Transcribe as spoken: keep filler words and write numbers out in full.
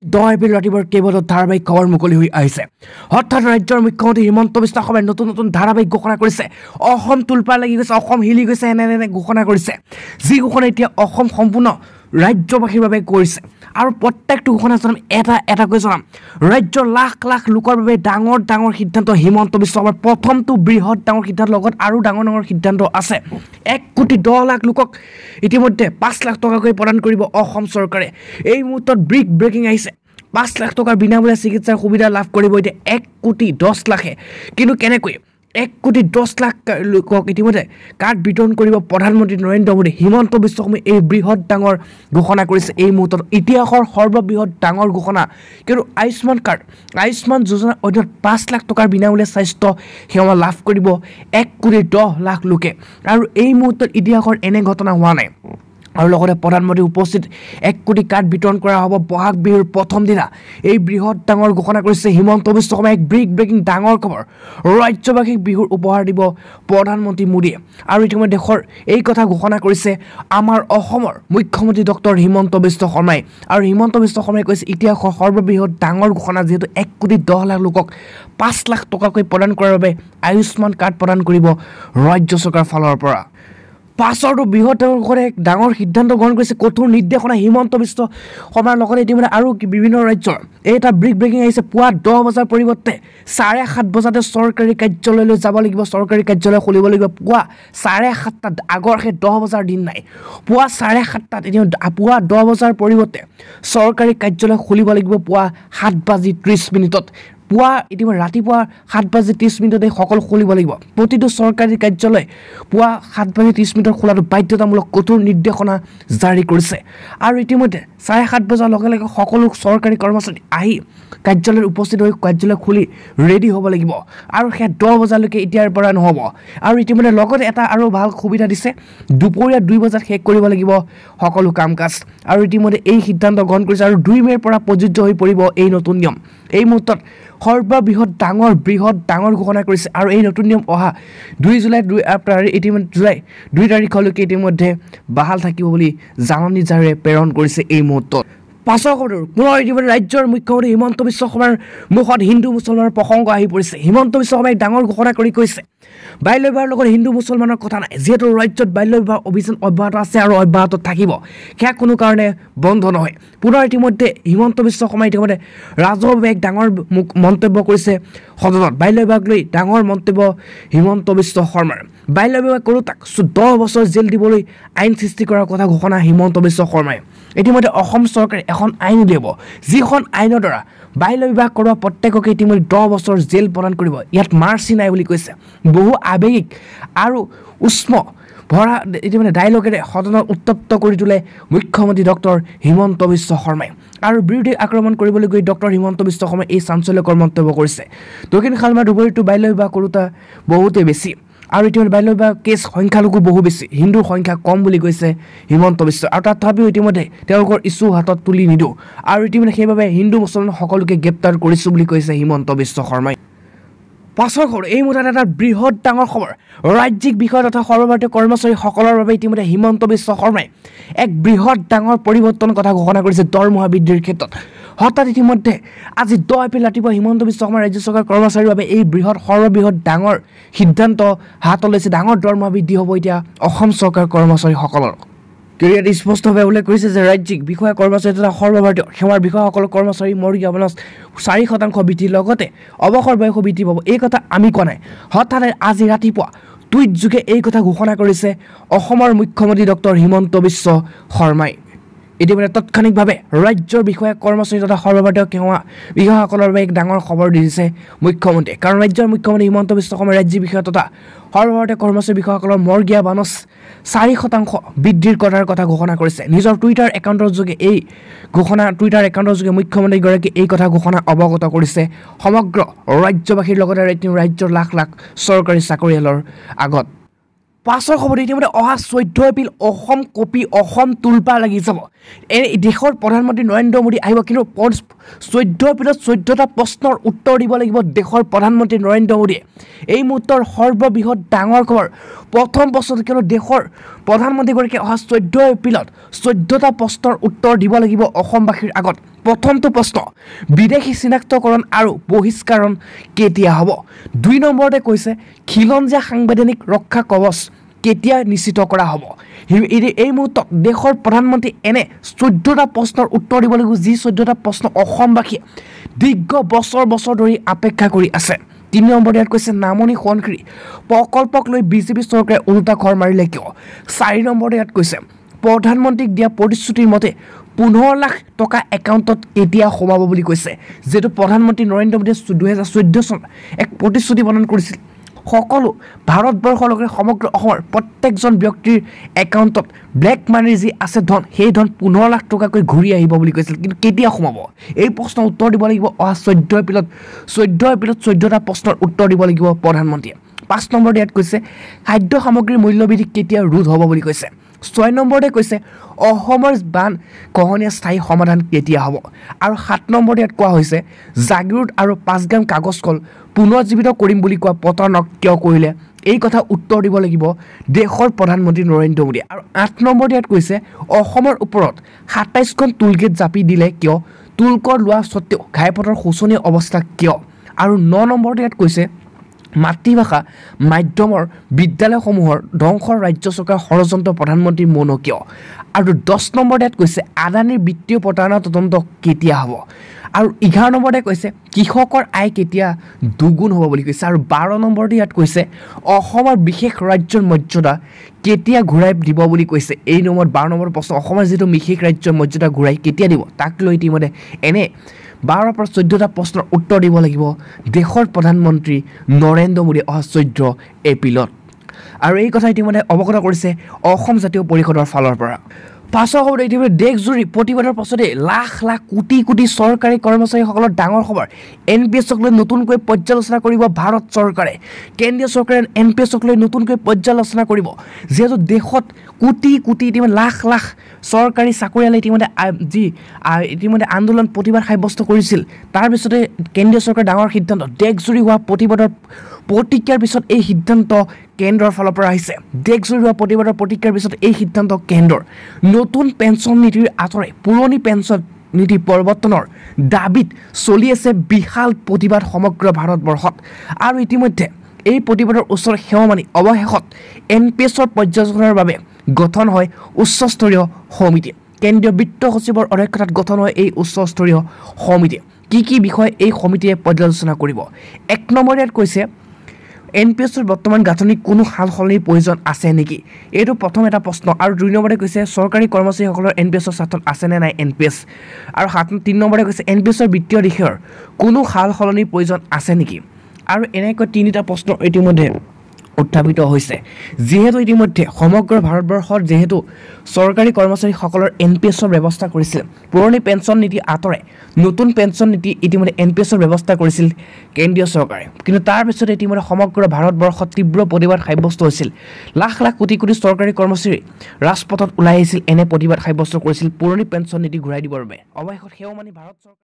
দহ এপ্ৰিল ৰাতিপুৱাৰ কেইবাটাও ধাৰাবাহিক খবৰ মুকলি হৈ আহিছে। হঠাৎ ৰাজ্যৰ মুখ্যমন্ত্ৰী হিমন্ত বিশ্ব শৰ্মাই নতুন নতুন ধাৰাবাহিক ঘোষণা কৰিছে। অসম তোলপা লাগি গৈছে, অসম হিলি গৈছে, এনে এনে ঘোষণা কৰিছে, যি ঘোষণা এতিয়া অসম সম্পূৰ্ণ ৰাজ্যবাসীৰ বাবে কৰিছে। আৰু প্ৰত্যেকটো ঘোষণা জনাম এটা এটাকৈ জনাম। ৰাজ্যৰ লাখ লাখ লোকৰ বাবে ডাঙৰ ডাঙৰ সিদ্ধান্ত হিমন্ত বিশ্ব শৰ্মাৰ প্ৰথমটো বৃহৎ ডাঙৰ সিদ্ধান্ত, লগত আৰু ডাঙৰ ডাঙৰ সিদ্ধান্ত আছে। এক কোটি দহ লাখ লোকক ইতিমধ্যে পাঁচ লাখ টকাকৈ প্ৰদান কৰিব অসম চৰকাৰে। এই মুহূৰ্তত ব্ৰেক ব্ৰেকিং আহিছে। পাঁচ লাখ টকাৰ বিনামূলীয়া চিকিৎসাৰ সুবিধা লাভ কৰিব এতিয়া এক কোটি দহ লাখে। কিন্তু কেনেকৈ এক কোটি দহ লাখ লোকক ইতিমধ্যে কাৰ্ড বিতৰণ কৰিব প্ৰধানমন্ত্ৰী নৰেন্দ্ৰ মোদী। হিমন্ত বিশ্ব শৰ্মাই এই বৃহৎ ডাঙৰ ঘোষণা কৰিছে। এই মুহূৰ্তত ইতিহাসৰ সৰ্ববৃহৎ ডাঙৰ ঘোষণা। কিন্তু আয়ুষ্মান কাৰ্ড, আয়ুষ্মান যোজনাৰ অধীনত পাঁচ লাখ টকাৰ বিনামূলীয়া স্বাস্থ্য সেৱা লাভ কৰিব এক কোটি দহ লাখ লোকে। আৰু এই মুহূৰ্তত ইতিহাসৰ এনে ঘটনা হোৱা নাই। আৰু লগতে প্ৰধানমন্ত্ৰী উপস্থিত এক কোটি কাৰ্ড বিতৰণ কৰা হ'ব বহাগ বিহুৰ প্ৰথম দিনা। এই বৃহৎ ডাঙৰ ঘোষণা কৰিছে হিমন্ত বিশ্ব শৰ্মাই। এক ব্ৰেক ব্ৰেকিং ডাঙৰ খবৰ, ৰাজ্যবাসীক বিহুৰ উপহাৰ দিব প্ৰধানমন্ত্ৰী মোদীয়ে। আৰু ইতিমধ্যে দেশৰ এই কথা ঘোষণা কৰিছে আমাৰ অসমৰ মুখ্যমন্ত্ৰী ডক্টৰ হিমন্ত বিশ্ব শৰ্মাই। আৰু হিমন্ত বিশ্ব শৰ্মাই কৈছে ইতিহাসৰ সৰ্ববৃহৎ ডাঙৰ ঘোষণা, যিহেতু এক কোটি দহ লাখ লোকক পাঁচ লাখ টকাকৈ প্ৰদান কৰাৰ বাবে আয়ুষ্মান কাৰ্ড প্ৰদান কৰিব ৰাজ্য চৰকাৰৰ ফালৰ পৰা। পাছৰটো বৃহৎ ডাঙৰ ডাঙৰ সিদ্ধান্ত গ্ৰহণ কৰিছে, কঠোৰ নিৰ্দেশনা হিমন্ত বিশ্ব শৰ্মাৰ লগতে ইতিমধ্যে আৰু বিভিন্ন ৰাজ্যৰ। এই এটা ব্ৰেক ব্ৰেকিং আহিছে। পুৱা দহ বজাৰ পৰিৱৰ্তে চাৰে সাত বজাতে চৰকাৰী কাৰ্যালয়লৈ যাব লাগিব, চৰকাৰী কাৰ্যালয় খুলিব লাগিব পুৱা চাৰে সাতটাত। আগৰ সেই দহ বজাৰ দিন নাই। পুৱা চাৰে সাতটাত এতিয়া পুৱা দহ বজাৰ পৰিৱৰ্তে চৰকাৰী কাৰ্যালয় খুলিব লাগিব পুৱা সাত বাজি ত্ৰিছ মিনিটত। পুৱা ইতিমধ্যে ৰাতিপুৱা সাত বাজি ত্ৰিছ মিনিটতে সকলো খুলিব লাগিব। প্ৰতিটো চৰকাৰী কাৰ্যালয় পুৱা সাত বাজি ত্ৰিছ মিনিটত খোলাটো বাধ্যতামূলক কঠোৰ নিৰ্দেশনা জাৰি কৰিছে। আৰু ইতিমধ্যে চাৰে সাত বজাৰ লগে লগে সকলো চৰকাৰী কৰ্মচাৰী আহি কাৰ্যালয়ত উপস্থিত হৈ কাৰ্যালয় খুলি ৰেডি হ'ব লাগিব। আৰু সেই দহ বজালৈকে এতিয়াৰ পৰা নহ'ব। আৰু ইতিমধ্যে লগতে এটা আৰু ভাল সুবিধা দিছে, দুপৰীয়া দুই বজাত শেষ কৰিব লাগিব সকলো কাম কাজ। আৰু ইতিমধ্যে এই সিদ্ধান্ত গ্ৰহণ কৰিছে। আৰু দুই মে'ৰ পৰা প্ৰযোজ্য হৈ পৰিব এই নতুন নিয়ম। এই মুহূৰ্তত সৰ্ববৃহৎ ডাঙৰ বৃহৎ ডাঙৰ ঘোষণা কৰিছে। আৰু এই নতুন নিয়ম অহা দুই জুলাই দুই ইতিমধ্যে জুলাই দুই তাৰিখলৈকে ইতিমধ্যে বাহাল থাকিব বুলি জাননী জাৰিৰে প্ৰেৰণ কৰিছে এই মুহূৰ্তত। পাছৰ খবৰ পুনৰ ইতিমধ্যে ৰাজ্যৰ মুখ্যমন্ত্ৰী হিমন্ত বিশ্ব শৰ্মাৰ মুখত হিন্দু মুছলমানৰ প্ৰসংগ আহি পৰিছে। হিমন্ত বিশ্ব শৰ্মাই ডাঙৰ ঘোষণা কৰি কৈছে বাল্য বিবাহৰ লগত হিন্দু মুছলমানৰ কথা নাই, যিহেতু ৰাজ্যত বাল্য বিবাহ অভিযান অব্যাহত আছে আৰু অব্যাহত থাকিব, সেয়া কোনো কাৰণে বন্ধ নহয়। পুনৰ ইতিমধ্যে হিমন্ত বিশ্ব শৰ্মাই ইতিমধ্যে ৰাজহুৱাভাৱে এক ডাঙৰ মন্তব্য কৰিছে সদনত। বাল্য বিবাহক লৈ ডাঙৰ মন্তব্য হিমন্ত বিশ্ব শৰ্মাৰ। বাল্য বিবাহ কৰোঁ তাক দহ বছৰ জেল দিবলৈ আইন সৃষ্টি কৰাৰ কথা ঘোষণা হিমন্ত বিশ্ব শৰ্মাই। ইতিমধ্যে অসম চৰকাৰে এখন আইন উলিয়াব, যিখন আইনৰ দ্বাৰা বাল্য বিবাহ কৰোৱা প্ৰত্যেককে ইতিমধ্যে দহ বছৰ জেল প্ৰদান কৰিব। ইয়াত মাৰ্চি নাই বুলি কৈছে। বহু আৱেগিক আৰু উষ্ম ভৰা ইতিমধ্যে ডাইলগেৰে সদনত উত্তপ্ত কৰি তোলে মুখ্যমন্ত্ৰী ডক্টৰ হিমন্ত বিশ্ব শৰ্মাই। আৰু বিৰোধীক আক্ৰমণ কৰিবলৈ গৈ ডক্টৰ হিমন্ত বিশ্ব শৰ্মাই এই চাঞ্চল্যকৰ মন্তব্য কৰিছে। দক্ষিণ শালমাৰ ধুবুৰীতো বাল্য বিবাহ কৰোঁতা বহুতেই বেছি। আৰু ইতিমধ্যে বাল্য বিবাহ কেছ সংখ্যালঘু বহু বেছি, হিন্দুৰ সংখ্যা কম বুলি কৈছে হিমন্ত বিশ্ব। আৰু তথাপিও ইতিমধ্যে তেওঁলোকৰ ইছ্যু হাতত তুলি নিদিওঁ। আৰু ইতিমধ্যে সেইবাবে হিন্দু মুছলমান সকলোকে গ্ৰেপ্তাৰ কৰিছোঁ বুলি কৈছে হিমন্ত বিশ্ব শৰ্মাই। পাছৰ খবৰ এই মুহূৰ্তত এটা বৃহৎ ডাঙৰ খবৰ। ৰাজ্যিক বিষয় তথা সৰ্বভাৰতীয় কৰ্মচাৰীসকলৰ বাবে ইতিমধ্যে হিমন্ত বিশ্ব শৰ্মাই এক বৃহৎ ডাঙৰ পৰিৱৰ্তনৰ কথা ঘোষণা কৰিছে দৰমহা বৃদ্ধিৰ ক্ষেত্ৰত। হঠাৎ ইতিমধ্যে আজি দহ এপ্ৰিল ৰাতিপুৱা হিমন্ত বিশ্ব শৰ্মাই ৰাজ্য চৰকাৰৰ কৰ্মচাৰীৰ বাবে এই বৃহৎ সৰ্ববৃহৎ ডাঙৰ সিদ্ধান্ত হাতত লৈছে। ডাঙৰ দৰমহা বৃদ্ধি হ'ব এতিয়া অসম চৰকাৰৰ কৰ্মচাৰীসকলৰ। কেৰিয়াত স্পষ্টভাৱে উল্লেখ কৰিছে যে ৰাজ্যিক বিষয়া কৰ্মচাৰী তথা সৰ্বভাৰতীয় সেৱাৰ বিষয়াসকলৰ কৰ্মচাৰী মৰ্গী বোনাছ চাৰি শতাংশ বৃদ্ধিৰ লগতে অৱসৰ বয়সো বৃদ্ধি পাব। এই কথা আমি কোৱা নাই, হঠাৎ আজি ৰাতিপুৱা টুইট যোগে এই কথা ঘোষণা কৰিছে অসমৰ মুখ্যমন্ত্ৰী ডক্টৰ হিমন্ত বিশ্ব শৰ্মাই। ইতিমধ্যে তাৎক্ষণিকভাৱে ৰাজ্যৰ বিষয়া কৰ্মচাৰী তথা সৰ্বভাৰতীয় সেৱা বিষয়াসকলৰ বাবে এক ডাঙৰ খবৰ দি দিছে মুখ্যমন্ত্ৰীয়ে। কাৰণ ৰাজ্যৰ মুখ্যমন্ত্ৰী হিমন্ত বিশ্ব শৰ্মাই ৰাজ্যিক বিষয়া তথা সৰ্বভাৰতীয় কৰ্মচাৰী বিষয়াসকলৰ মৰ্গীয়া বানচ চাৰি শতাংশ বৃদ্ধিৰ কৰাৰ কথা ঘোষণা কৰিছে। নিজৰ টুইটাৰ একাউণ্টৰ যোগে এই ঘোষণা টুইটাৰ একাউণ্টৰ যোগে মুখ্যমন্ত্ৰীগৰাকীয়ে এই কথা ঘোষণা অৱগত কৰিছে সমগ্ৰ ৰাজ্যবাসীৰ লগতে ৰাজ্যৰ লাখ লাখ চৰকাৰী চাকৰিয়ালৰ আগত। পাছৰ খবৰ ইতিমধ্যে অহা চৈধ্য এপ্ৰিল অসম কপি অসম তোলপাৰ লাগি যাব এই দেশৰ প্ৰধানমন্ত্ৰী নৰেন্দ্ৰ মোদী আহিব কিন্তু চৈধ্য এপ্ৰিলত চৈধ্যটা প্ৰশ্নৰ উত্তৰ দিব লাগিব দেশৰ প্ৰধানমন্ত্ৰী নৰেন্দ্ৰ মোদীয়ে এই মুহূৰ্তৰ সৰ্ববৃহৎ ডাঙৰ খবৰ প্ৰথম প্ৰশ্ন কিন্তু দেশৰ প্ৰধানমন্ত্ৰীগৰাকীয়ে অহা চৈধ্য এপ্ৰিলত চৈধ্যটা প্ৰশ্নৰ উত্তৰ দিব লাগিব অসমবাসীৰ আগত প্ৰথমটো প্ৰশ্ন বিদেশী চিনাক্তকৰণ আৰু বহিষ্কৰণ কেতিয়া হ'ব দুই নম্বৰতে কৈছে খিলঞ্জীয়া সাংবিধানিক ৰক্ষা কৱচ কেতিয়া নিশ্চিত কৰা হ'ব এই মুহূৰ্তত দেশৰ প্ৰধানমন্ত্ৰী এনে চৈধ্যটা প্ৰশ্নৰ উত্তৰ দিব লাগিব যি চৈধ্যটা প্ৰশ্ন অসমবাসীয়ে দীৰ্ঘ বছৰ বছৰ ধৰি অপেক্ষা কৰি আছে তিনি নম্বৰত ইয়াত কৈছে নামনি সোৱণশিৰি প্ৰকল্পক লৈ বিজেপি চৰকাৰে ওলোটা ঘৰ মাৰিলে কিয় চাৰি নম্বৰত ইয়াত কৈছে প্ৰধানমন্ত্ৰীক দিয়া প্ৰতিশ্ৰুতিৰ মতে পোন্ধৰ লাখ টকা একাউণ্টত কেতিয়া সোমাব বুলি কৈছে যেটো প্ৰধানমন্ত্ৰী নৰেন্দ্ৰ মোদীয়ে দুহেজাৰ চৈধ্য চনত এক প্ৰতিশ্ৰুতি প্ৰদান কৰিছিল সকলো ভাৰতবৰ্ষৰ লগতে সমগ্ৰ অসমৰ প্ৰত্যেকজন ব্যক্তিৰ একাউণ্টত ব্লেক মানিৰ যি আছে ধন সেই ধন পোন্ধৰ লাখ টকাকৈ ঘূৰি আহিব বুলি কৈছিল কিন্তু কেতিয়া সোমাব এই প্ৰশ্নৰ উত্তৰ দিব লাগিব অহা চৈধ্য এপ্ৰিলত চৈধ্য এপ্ৰিলত চৈধ্যটা প্ৰশ্নৰ উত্তৰ দিব লাগিব প্ৰধানমন্ত্ৰীয়ে পাঁচ নম্বৰত ইয়াত কৈছে খাদ্য সামগ্ৰীৰ মূল্যবৃদ্ধি কেতিয়া ৰোধ হ'ব বুলি কৈছে ছয় নম্বৰতে কৈছে অসমৰ বান খহনীয়া স্থায়ী সমাধান কেতিয়া হ'ব আৰু সাত নম্বৰত ইয়াত কোৱা হৈছে জাগিৰোড আৰু পাঁচগ্ৰাম কাগজ কল পুনৰুজ্জীৱিত কৰিম বুলি কোৱা প্ৰতাৰণক কিয় কৰিলে এই কথা উত্তৰ দিব লাগিব দেশৰ প্ৰধানমন্ত্ৰী নৰেন্দ্ৰ মোদী আৰু আঠ নম্বৰত ইয়াত কৈছে অসমৰ ওপৰত সাতাইছখন টুলগেট জাপি দিলে কিয় টুলকৰ লোৱা স্বত্তেও ঘাইপথৰ শোচনীয় অৱস্থা কিয় আৰু ন নম্বৰত ইয়াত কৈছে মাতৃভাষা মাধ্যমৰ বিদ্যালয়সমূহৰ ধ্বংসৰ ৰাজ্য চৰকাৰৰ ষড়যন্ত্ৰ প্ৰধানমন্ত্ৰী মৌন কিয় আৰু দহ নম্বৰত ইয়াত কৈছে আদানীৰ বিত্তীয় প্ৰতাৰণা তদন্ত কেতিয়া হ'ব আৰু এঘাৰ নম্বৰতে কৈছে কৃষকৰ আয় কেতিয়া দুগুণ হ'ব বুলি কৈছে আৰু বাৰ নম্বৰতে ইয়াত কৈছে অসমৰ বিশেষ ৰাজ্যৰ মৰ্যাদা কেতিয়া ঘূৰাই দিব বুলি কৈছে এই নম্বৰত বাৰ নম্বৰ প্ৰশ্ন অসমৰ যিটো বিশেষ ৰাজ্যৰ মৰ্যাদা ঘূৰাই কেতিয়া দিব তাক লৈ ইতিমধ্যে এনে বাৰৰ পৰা চৈধ্যটা প্ৰশ্নৰ উত্তৰ দিব লাগিব দেশৰ প্ৰধানমন্ত্ৰী নৰেন্দ্ৰ মোদী অহা চৈধ্য এপ্ৰিলত আৰু এই কথা ইতিমধ্যে অৱগত কৰিছে অসম জাতীয় পৰিষদৰ ফালৰ পৰা পাছৰ খবৰ ইতিমধ্যে দেশজুৰি প্ৰতিবাদৰ পাছতে লাখ লাখ কোটি কোটি চৰকাৰী কৰ্মচাৰীসকলৰ ডাঙৰ খবৰ এন পি এছক লৈ নতুনকৈ পৰ্যালোচনা কৰিব ভাৰত চৰকাৰে কেন্দ্ৰীয় চৰকাৰে এন পি এছক লৈ নতুনকৈ পৰ্যালোচনা কৰিব যিহেতু দেশত কোটি কোটি ইতিমধ্যে লাখ লাখ চৰকাৰী চাকৰিয়ালে ইতিমধ্যে যি ইতিমধ্যে আন্দোলন প্ৰতিবাদ সাব্যস্ত কৰিছিল তাৰ পিছতে কেন্দ্ৰীয় চৰকাৰৰ ডাঙৰ সিদ্ধান্ত দেশজুৰি হোৱা প্ৰতিবাদৰ প্ৰতিক্ৰিয়াৰ পিছত এই সিদ্ধান্ত কেন্দ্ৰৰ ফালৰ পৰা আহিছে দেশজুৰি হোৱা প্ৰতিবাদৰ প্ৰতিক্ৰিয়াৰ পিছত এই সিদ্ধান্ত কেন্দ্ৰৰ নতুন পেঞ্চন নীতিৰ আঁতৰে পুৰণি পেঞ্চন নীতি পৰিৱৰ্তনৰ দাবীত চলি আছে বিশাল প্ৰতিবাদ সমগ্ৰ ভাৰতবৰ্ষত আৰু ইতিমধ্যে এই প্ৰতিবাদৰ ওচৰ সেৱা মানি অৱশেষত এন পি এছৰ পৰ্যালোচনাৰ বাবে গঠন হয় উচ্চস্তৰীয় সমিতি কেন্দ্ৰীয় বিত্ত সচিবৰ অধ্যক্ষতাত গঠন হয় এই উচ্চস্তৰীয় সমিতি কি কি বিষয় এই সমিতিয়ে পৰ্যালোচনা কৰিব এক নম্বৰ ইয়াত কৈছে এন পি এছৰ বৰ্তমান গাঁথনিত কোনো সাল সলনিৰ প্ৰয়োজন আছে নেকি এইটো প্ৰথম এটা প্ৰশ্ন আৰু দুই নম্বৰতে কৈছে চৰকাৰী কৰ্মচাৰীসকলৰ এন পি এছৰ স্বাৰ্থত আছেনে নাই এন পি এছ আৰু সাত তিনি নম্বৰতে কৈছে এন পি এছৰ বিত্তীয় দিশৰ কোনো সাল সলনিৰ প্ৰয়োজন আছে নেকি আৰু এনেকৈ তিনিটা প্ৰশ্ন ইতিমধ্যে উত্থাপিত হৈছে যিহেতু ইতিমধ্যে সমগ্ৰ ভাৰতবৰ্ষত যেহেতু চৰকাৰী কৰ্মচাৰীসকলৰ এন পি এছৰ ব্যৱস্থা কৰিছিল পুৰণি পেঞ্চন নীতি আঁতৰে নতুন পেঞ্চন নীতি ইতিমধ্যে এন পি এছৰ ব্যৱস্থা কৰিছিল কেন্দ্ৰীয় চৰকাৰে কিন্তু তাৰ পিছতে ইতিমধ্যে সমগ্ৰ ভাৰতবৰ্ষত তীব্ৰ প্ৰতিবাদ সাব্যস্ত হৈছিল লাখ লাখ কোটি কোটি চৰকাৰী কৰ্মচাৰী ৰাজপথত ওলাই আহিছিল এনে প্ৰতিবাদ সাব্যস্ত কৰিছিল পুৰণি পেঞ্চন নীতি ঘূৰাই দিবৰ বাবে অৱশেষত সেৱা মানি ভাৰত চৰকাৰ